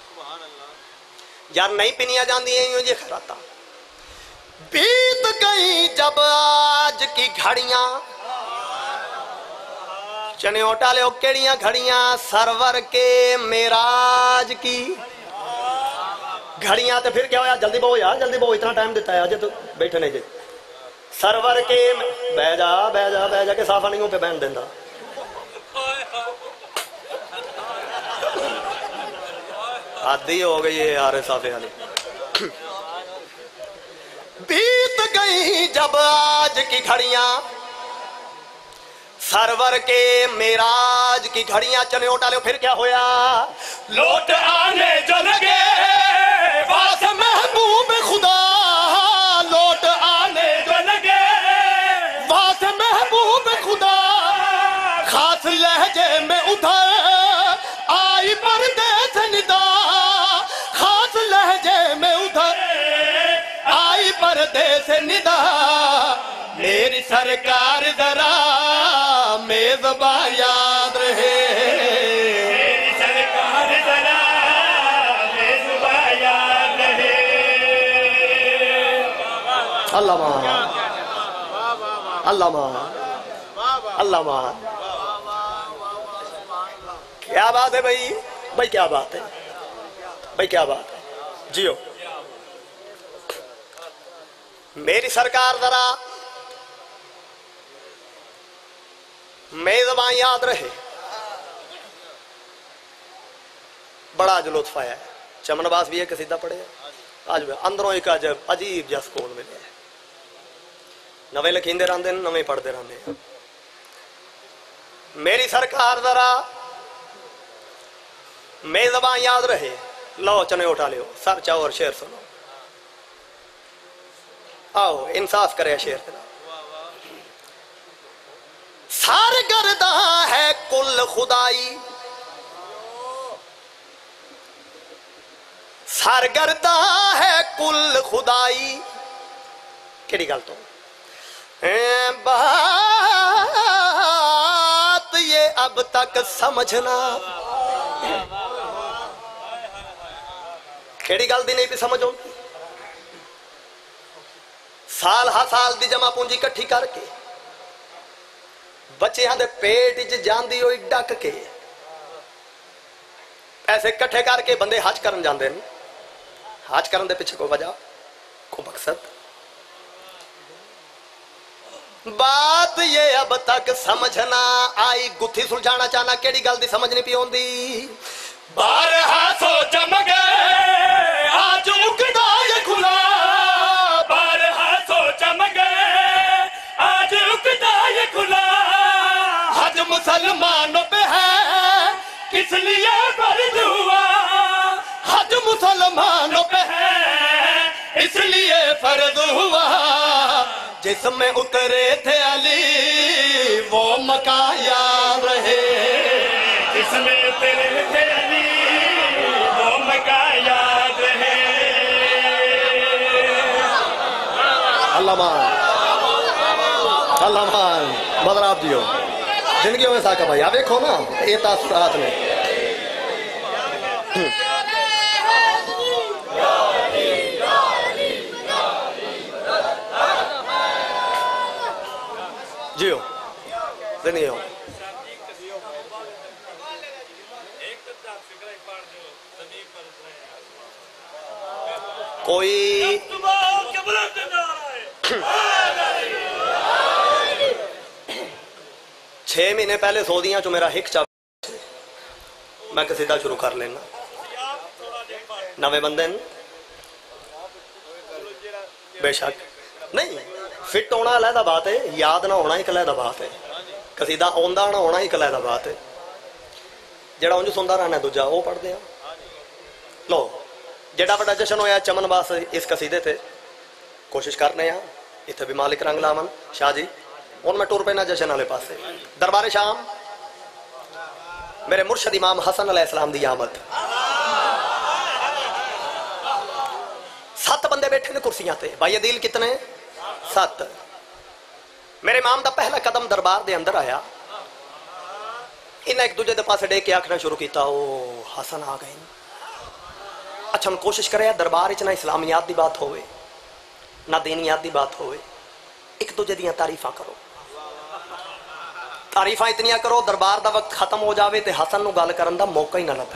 यार, नहीं पिनिया जाती ये खराता। बीत गई जब आज की घड़ियां, चने ओटा ले केड़ियां घड़ियां, सरवर के मेराज की घड़ियां। तो फिर क्या हो यार, जल्दी बहु यार जल्दी बहु, इतना टाइम देता है आज तो बैठे नहीं जी। सरवर के बह जा बह जा बह जा के साफा नहीं पे बहन देंदा। आदि हो गई है यार साफे वाली। बीत गई जब आज की घड़ियां, सरवर के मेराज की घड़ियां। चने ओटा लो फिर क्या होया, लौट आने जो लगे पास महबूब खुदा, लौट आने जो लगे पास महबूब खुदा, खास लहजे में उधर आई परदेस निदा, खास लहजे में उधर आई परदेस निदा। मेरी सरकार जरा मेज़बा याद रहे, मेरी सरकार जरा मेज़बा याद रहे। अल्लाह मान अल्लाह मान अल्लाह मान। क्या बात है भाई, भाई क्या बात है भाई, क्या बात है जियो। मेरी सरकार जरा मेज़बान याद रहे। बड़ा आज लुत्फ आया है, चमनबास भी है कसीदा पढ़े आज अंदरों एक अजब अजीब जहा सुकून मिले। नवे लिखींदे रहंदे नवे पढ़ते रहंदे। मेरी सरकार जरा मेज़बान याद रहे, लो चने उठा लियो सर चाहो और शेर सुनो। आओ इंसाफ करे शेर के। सरगर्दा है कुल खुदाई, सरगर्दा है कुल खुदाई। केड़ी गल तो बात ये अब तक समझना केड़ी गल दी नहीं भी समझ आती। साल हा साल दी जमा पूंजी इकट्ठी करके बच्चों के पेट च जाती हुई डक के पैसे इकट्ठे करके बंदे हज करन जाते हैं। हज करन दे पिछे कोई वजह को मकसद। बात ये अब तक समझना आई गुत्थी सुलझाना चाहना केड़ी गल दी समझ नहीं पी आती। बारहा सो चमके आज उगदा ये खुला, बारहा सो चमके आज उगदा ये खुला। हज मुसलमानों पे है किस लिए फर्ज हुआ, हज मुसलमानों पे है इसलिए फर्ज हुआ। जिसमें उतरे थे अली वो मका याद रहे, जिसमें उतरे थे अली वो मका याद रहे। अल्लाह मान मदर आप जियो जिंदगी में साका भाई आप देखो ना ये तासुरात में जियो जिंदगी हो। कोई 6 महीने पहले सऊदियां चो मेरा हिक चा मैं कसीदा शुरू कर लेना। नवे बंदे बेशक नहीं फिट होना अलहदा बात है, याद ना होना एक अलहदा बात है, कसीदा आंदा ना होना एक अलहदा बात है। जेड़ा उंज सुनता रहना दूजा वो पढ़ते हैं। लो जेड़ा बड़ा जश्न होया चमन बास इस कसीदे थे कोशिश करने इतने भी मालिक रंग लावन शाह जी। हूँ मैं टुर पैना जश्न वाले पासे दरबारे शाम मेरे मुर्शद इमाम हसन अलैहिस्सलाम दी आमद। 7 बंदे बैठे ने कुर्सियां ते भाई अदील कितने 7। मेरे इमाम दा पहला कदम दरबार दे अंदर आया। इन्हें एक दूजे दे पासे डे के आखना शुरू किया ओ हसन आ गए। अच्छा हम कोशिश करें दरबार च ना इस्लामियात की बात होवे ना दीनियात की बात होवे, एक दूजे दियां तारीफा करो, तारीफा इतनिया करो दरबार का वक्त खत्म हो जाए तो हसन नूं गल करन दा मौका ही ना लभे।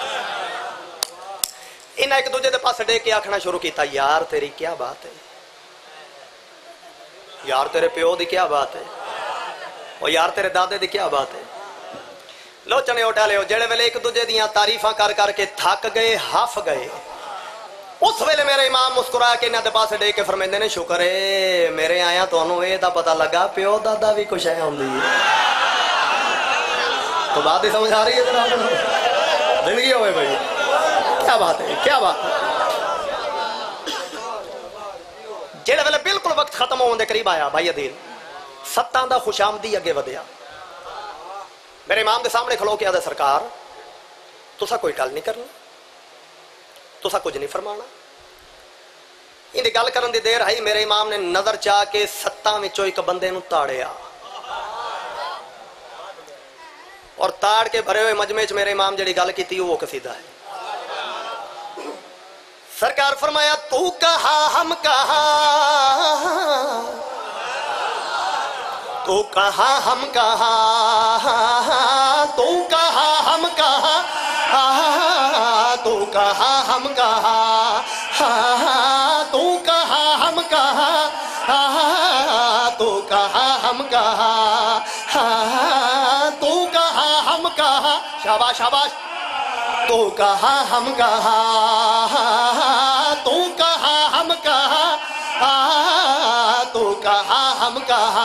इन्हें एक दूजे के पास डे के आखना शुरू किया यार तेरी क्या बात है, यार तेरे प्यो की क्या बात है, और यार तेरे दादे की क्या बात है। लो चने उठा लियो जेड़े वेले एक दूजे दियां तारीफा कर करके थक गए हफ गए उस वेले मेरे इमाम मुस्कुरा के इन्हां दे पास डे के फरमांदे ने शुक्र है मेरे आया तुहानू ये दा पता लगा प्यो दादा भी कुछ है होंदी है। तो बात ही समझ आ रही है जनाब जिंदगी होवे भाई क्या बात है क्या बात है। जेड़े वेले बिल्कुल वक्त खत्म होने के करीब आया भाई अदील सत्तां दा खुशामदी अगे वधिया। मेरे इमाम के सामने खलो के आदे सरकार तुसा कोई गल नहीं करनी, तुसा कुछ नहीं फरमाना। इन्हें गल करन दी देर आई मेरे इमाम ने नजर चाह के 7 विचों एक बंदे नूं ताड़िया और ताड़ के भरे हुए मजमे च मेरे इमाम जिहड़ी गल कीती वो कसीदा है। सरकार फरमाया तू कहा हम कहा, तू कहा हम कहा, तू कहा हम कहा, तू कहा हम कहा, तू कहा हम कहा, तू कहा हम कहा, तू कहा हम कहा। शाबाश शाबाश। तू कहा हम कहा, तू कहा हम कहा, तू कहा हम कहा,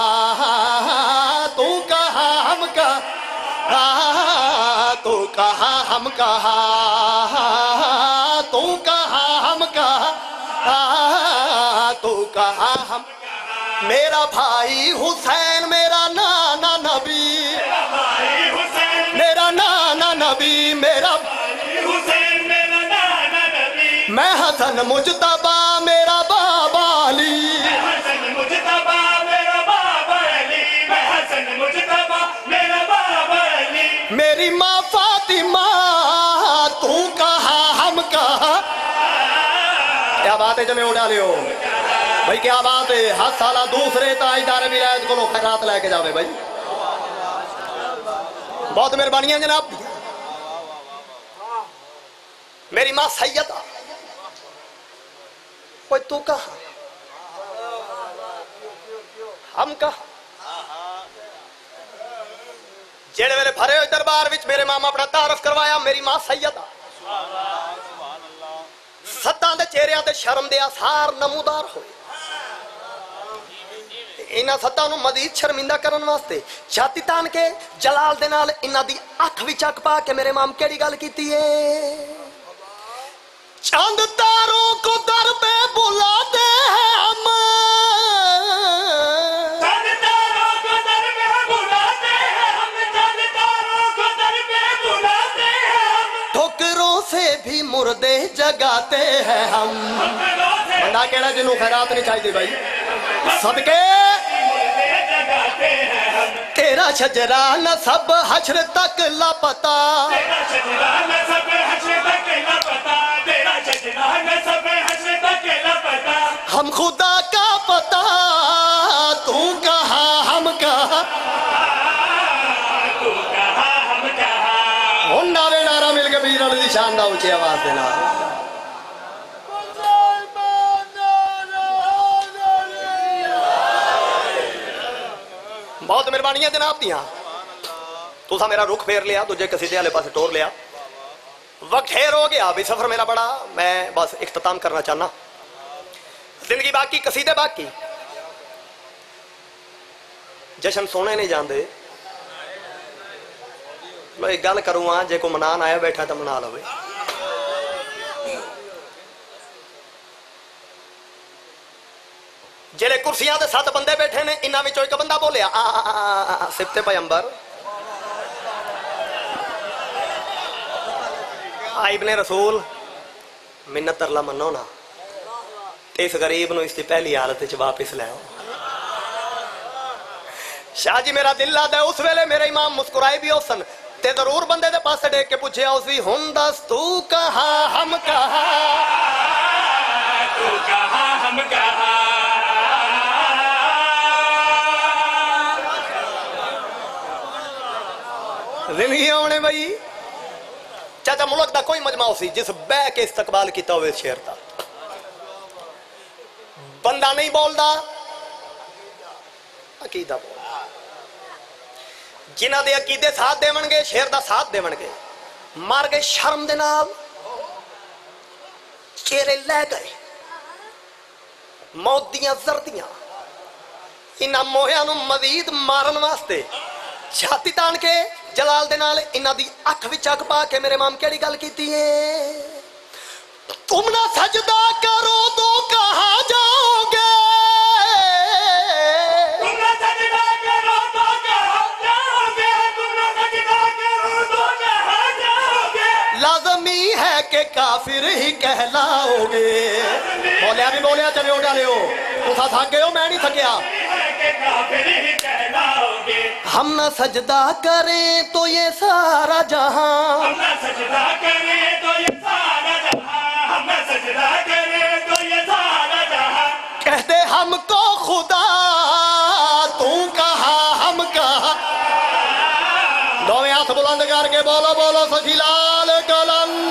तू कहा हम कहा, तू कहा हम कहा, तू कहा हम कहा, तू कहा हम। मेरा भाई हुसैन मेरा नाना नबी, मेरा नाना नबी, मेरा हुसैन मेरा नाना नबी, मैं हसन मुजतबा मेरा बाबा अली, हसन मुजतबा मेरी माँ फातिमा तू कहा हम कहा। क्या बात है जने उड़ा लियो भाई, क्या बात है। हर साल दूसरे ताजदार विलायत को खैरात लेके जावे भाई, बहुत मेहरबानी है जनाब। मेरी माँ सैयदा कोई तू कहा हम कहा। जेड़े मेरे भरे हुए दरबार विच मेरे मामा अपना तारफ करवाया, मेरी मां सैयदा सत्तां दे चेहरिਆਂ ते शर्म दे आसार नमूदार होए। इन्हां सत्तां नूं मजीद शर्मिंदा करन वास्ते छाती तान के जलाल दे नाल इन्हां दी अख विच अख पा के मेरे माम केड़ी गल कीती है। चांद तारों को दर पे बुलाते हैं हम, चांद तारों को दर पे बुलाते हैं हम, चांद तारों को दर पे बुलाते हैं हम, ठोकरों से भी मुर्दे जगाते हैं हम। बंदा केड़ा जिन्हों खैरात नहीं चाहिए भाई, सदके तेरा शजरा न सब हश्र तक लापता, तेरा शजरा न सब हश्र तक लापता, तेरा शजरा न सब हश्र तक लापता। हम खुदा का पता तू कहा हम कहा, तू कहा हम कहा। हुन नारे नारा मिल के बीर दी शान दा ऊंची आवाज दे नाल बहुत मेहरबानियां जनाब दियां। तुसा मेरा रुख फेर लिया, दूजे कसीदे वाले पासे टोर लिया। वक्त ढेर हो गया भी, सफर मेरा बड़ा, मैं बस इख्तिताम करना चाहना। जिंदगी बाकी, कसीदे बाकी, जश्न सोने नहीं जाते। मैं एक गल करूँ, जे को मनान आया बैठा तो मना लवे। जेड़े कुर्सियां ते 7 बंदे बैठे ने, इन्हां विचों एक बंदा बोलिया सिफते पैगंबर इब्ने रसूल मिन्नत तरला मनो ना, इस गरीब नूं इसकी पहली हालत च वापस ले आओ। शाह जी मेरा दिल लादा, उस वेले मेरे इमाम मुस्कुराए भी उसन ते जरूर बंदे दे पासे देख के पूछे उसी, हुन दस तू कहा हम कहा, तू कहा हम कहा। जिंदगी आने बई चाचा मुल्क का कोई मजमा सी जिस बह के इस्तकबाल किया हुए शेर का। बंदा नहीं बोलता, अकीदा बोलता। जिन्हां दे अकीदे साथ देवणगे शेर का साथ देवणगे, मर गए शर्म दे नाल, चेहरे लै गए मौत दियां जर्दियां। इन्हां मोहियां नूं मजीद मारन वास्ते छाती तान के जलाल दे नाल इन्हां दी अख विच अख पा के मेरे माम केड़ी गल कीती है। तुम ना सजदा करो तो कहाँ जाओगे, तुम ना सजदा करो तो कहाँ जाओगे, तुम ना सजदा करो तो कहाँ जाओगे। लाज़मी है कि काफिर ही कहलाओगे। बोलिया भी बोलिया, चले उड़ा ले हो, तुसा थक गए हो, मैं नहीं थकिया। हम ना सजदा करें तो ये सारा जहां, हम ना सजदा करें तो ये सारा जहां, हम ना सजदा करें तो ये सारा जहां। कहते हमको खुदा तू कहा हम कहा। दोवें हाथ बुलंद करके बोलो बोलो सखी लाल कलंदर।